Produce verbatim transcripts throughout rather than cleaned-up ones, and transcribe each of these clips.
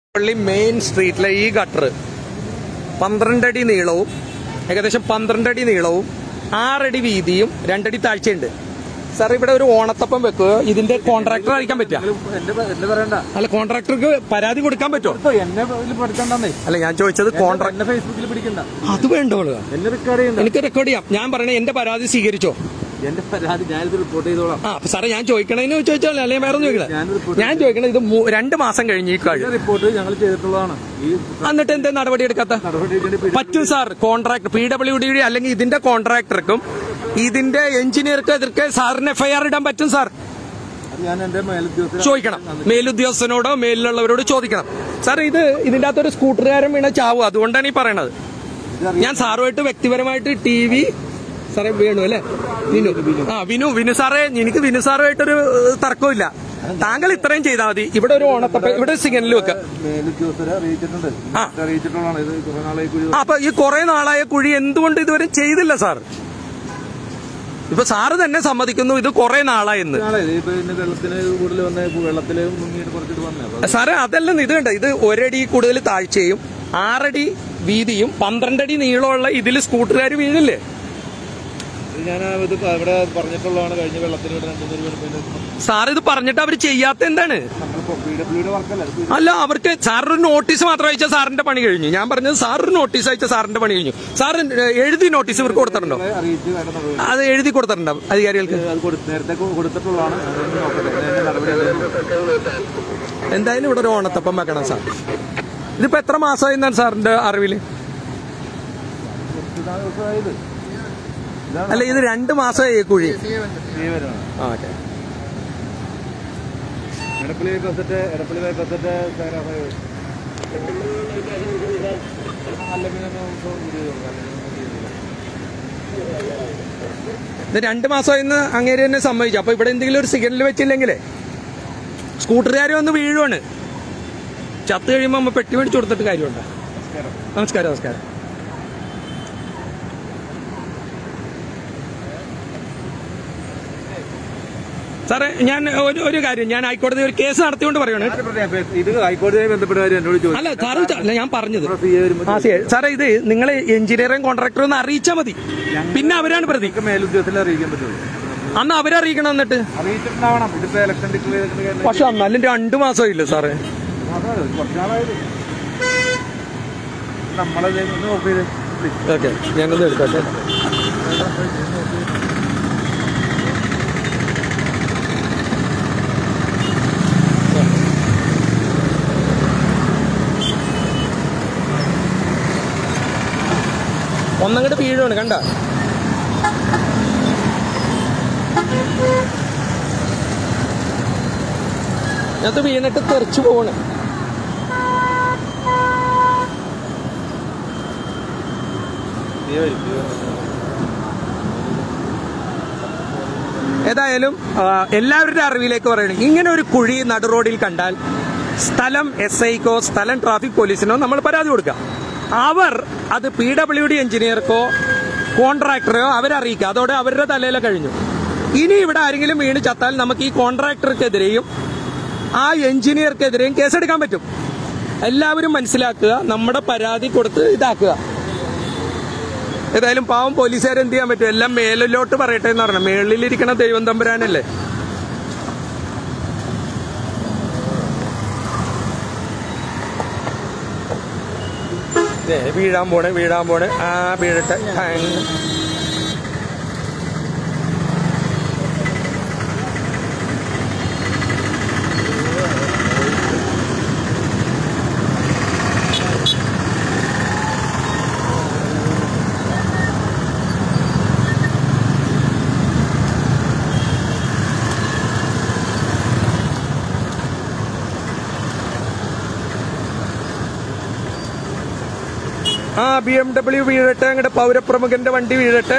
പള്ളി മെയിൻ സ്ട്രീറ്റിലെ ഈ ഗട്ടർ പന്ത്രണ്ടടി നീളവും ഏകദേശം പന്ത്രണ്ടടി നീളവും ആറടി വീതിയും രണ്ടടി താഴ്ചയുണ്ട്. സാർ ഇവിടെ ഒരു ഓണത്തപ്പം വെക്കുക, ഇതിന്റെ കോൺട്രാക്ടർ അയക്കാൻ പറ്റുക? അല്ല, കോൺട്രാക്ടർക്ക് പരാതി കൊടുക്കാൻ പറ്റുമോ? അല്ല, ഞാൻ ചോദിച്ചത് കോൺട്രാക്ടർ അത് വേണ്ടോളൂ, എനിക്ക് റെക്കോർഡ് ചെയ്യാം. ഞാൻ പറയണേ എന്റെ പരാതി സ്വീകരിച്ചോ? എന്റെ പരാതി ഞാനിത് റിപ്പോർട്ട് ചെയ്തോളാം. ആ സാറേ, ഞാൻ ചോദിക്കണേന്ന് ചോദിച്ചോളൂ, അല്ലെങ്കിൽ വേറെ ചോദിക്കണേ. ഞാൻ ചോദിക്കണേ ഇത് രണ്ട് മാസം കഴിഞ്ഞ് ഈ കഴിഞ്ഞ റിപ്പോർട്ട് ഞങ്ങൾ ചെയ്തിട്ടുള്ളതാണ്. എന്നിട്ട് എന്താ നടപടി എടുക്കാത്ത? പറ്റും sir. Contractor P W D അല്ലെങ്കിൽ ഇതിന്റെ കോൺട്രാക്ടർക്കും ഇതിന്റെ എഞ്ചിനീയർക്കും എതിർക്കെ സാറിന് എഫ്ഐആർ ഇടാൻ പറ്റും സാർ. ചോദിക്കണം, മേലുദ്യോഗസ്ഥനോടോ മേലിലുള്ളവരോട് ചോദിക്കണം. സാർ, ഇത് ഇതിന്റെ അകത്തൊരു സ്കൂട്ടറുകാരൻ വീണ ചാവും, അതുകൊണ്ടാണ് ഈ പറയണത്. ഞാൻ സാറുമായിട്ട് വ്യക്തിപരമായിട്ട് ടി വി സാറേ വേണു അല്ലേ, വിനു ആ വിനു വിനു സാറേ, എനിക്ക് വിനു സാറുമായിട്ടൊരു തർക്കമില്ല. താങ്കൾ ഇത്രയും ചെയ്താൽ മതി. ഇവിടെ ഒരു ഓണത്തപ്പ ഇവിടെ സിഗ്നലിൽ വെക്ക. അപ്പൊ ഈ കുറെ നാളായ കുഴി എന്തുകൊണ്ട് ഇതുവരെ ചെയ്തില്ല സാർ? ഇപ്പൊ സാറ് തന്നെ സമ്മതിക്കുന്നു ഇത് കുറെ നാളായെന്ന്. സാറേ അതല്ലെന്ന്, ഇത് കണ്ട, ഇത് ഒരടി കൂടുതൽ താഴ്ചയും ആറടി വീതിയും പന്ത്രണ്ടടി നീളമുള്ള ഇതിൽ സ്കൂട്ടറുകാർ വീഴില്ലേ? ഞാൻ ഇത് ഇവിടെ പറഞ്ഞിട്ടുള്ളതാണ്. കഴിഞ്ഞ വെള്ളത്തിന് സാർ ഇത് പറഞ്ഞിട്ട് അവർ ചെയ്യാത്ത എന്താണ്? അല്ല, അവർക്ക് സാറൊരു നോട്ടീസ് മാത്രം അയച്ചാൽ സാറിന്റെ പണി കഴിഞ്ഞു. ഞാൻ പറഞ്ഞത് സാറൊരു നോട്ടീസ് അയച്ചാൽ സാറിന്റെ പണി കഴിഞ്ഞു. സാർ എഴുതി നോട്ടീസ് ഇവർക്ക് കൊടുത്തിട്ടുണ്ടോ? അത് എഴുതി കൊടുത്തിട്ടുണ്ടോ അധികാരികൾക്ക്? എന്തായാലും ഇവിടെ ഒരു ഓണത്തപ്പം വെക്കണം സാർ. ഇതിപ്പോ എത്ര മാസമായി എന്നാണ് സാറിന്റെ അറിവില്? അല്ല, ഇത് രണ്ട് മാസമായി കുഴി. ഇത് രണ്ട് മാസമായി അങ്ങേര് തന്നെ സമ്മതിച്ചു. അപ്പൊ ഇവിടെ എന്തെങ്കിലും ഒരു സിഗ്നൽ വെച്ചില്ലെങ്കിലേ സ്കൂട്ടറുകാരും ഒന്ന് വീഴുവാണ്. ചത്ത് കഴിയുമ്പോ നമ്മ പെട്ടി മേടിച്ചു കൊടുത്തിട്ട് കാര്യമുണ്ടോ? നമസ്കാരം. നമസ്കാരം. സാറേ, ഞാൻ ഒരു ഒരു കാര്യം, ഞാൻ ഹൈക്കോടതി ഒരു കേസ് നടത്തിക്കൊണ്ട് പറയുകയാണ്. ഇത് ഹൈക്കോടതിയുമായി ബന്ധപ്പെട്ട കാര്യം എന്നോട് ചോദിച്ചു. അല്ല സാറ് അല്ല, ഞാൻ പറഞ്ഞത് സാറേ, ഇത് നിങ്ങൾ എഞ്ചിനീയറിംഗ് കോൺട്രാക്ടർ ഒന്ന് അറിയിച്ചാൽ മതി. പിന്നെ അവരാണ് പ്രതി. മേലുദ്യോഗസ്ഥരെ അറിയിക്കാൻ പറ്റുള്ളൂ. അന്ന് അവരറിയിക്കണം. എന്നിട്ട് പക്ഷെ എന്നാലും രണ്ടു മാസമില്ല സാറേ. നമ്മളത് നോക്കി ഓക്കെ, ഞാനൊന്ന് എടുത്തോട്ടെ. ഒന്നങ്ങോട്ട് വീഴുവാണ്, കണ്ട? ഞാനത് വീണിട്ട് തെറിച്ചു പോവാണ്. ഏതായാലും എല്ലാവരുടെ അറിവിലേക്ക് പറയണം, ഇങ്ങനെ ഒരു കുഴി നടു റോഡിൽ കണ്ടാൽ സ്ഥലം എസ് ഐക്കോ സ്ഥലം ട്രാഫിക് പോലീസിനോ നമ്മൾ പരാതി കൊടുക്കാം. അവർ അത് പി ഡബ്ല്യു ഡി എഞ്ചിനീയർക്കോ കോൺട്രാക്ടറോ അവരറിയിക്കുക. അതോടെ അവരുടെ തലയിലെ കഴിഞ്ഞു. ഇനി ഇവിടെ ആരെങ്കിലും വീണ് ചത്താൽ നമുക്ക് ഈ കോൺട്രാക്ടർക്കെതിരെയും ആ എഞ്ചിനീയർക്കെതിരെയും കേസെടുക്കാൻ പറ്റും. എല്ലാവരും മനസ്സിലാക്കുക, നമ്മുടെ പരാതി കൊടുത്ത് ഇതാക്കുക. ഏതായാലും പാവം പോലീസുകാർ എന്ത് ചെയ്യാൻ പറ്റും? എല്ലാം മേലിലോട്ട് പറയട്ടെ എന്ന് പറഞ്ഞാൽ മേളിലിരിക്കണ ദൈവം തമ്പുരാനല്ലേ. വീഴാൻ പോണേ വീഴാൻ പോണേ ആ വീഴട്ടെ. ആ ബി എം ഡബ്ല്യു വീഴട്ടെ, അങ്ങോട്ട് പൗരപ്രമുഖന്റെ വണ്ടി വീഴട്ടെ.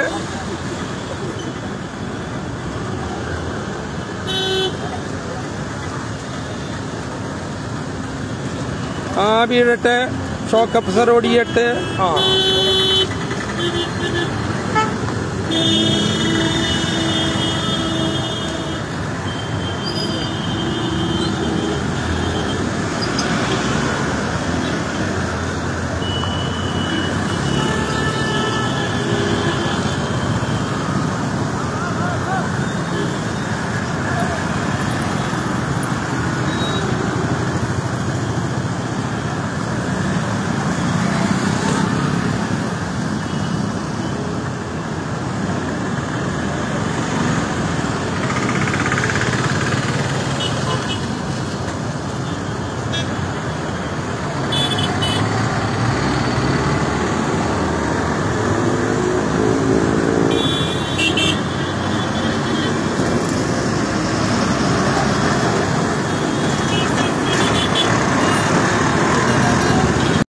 ആ വീഴട്ടെ, ഷോക്ക് അബ്സർ ഓടിയട്ടെ. ആ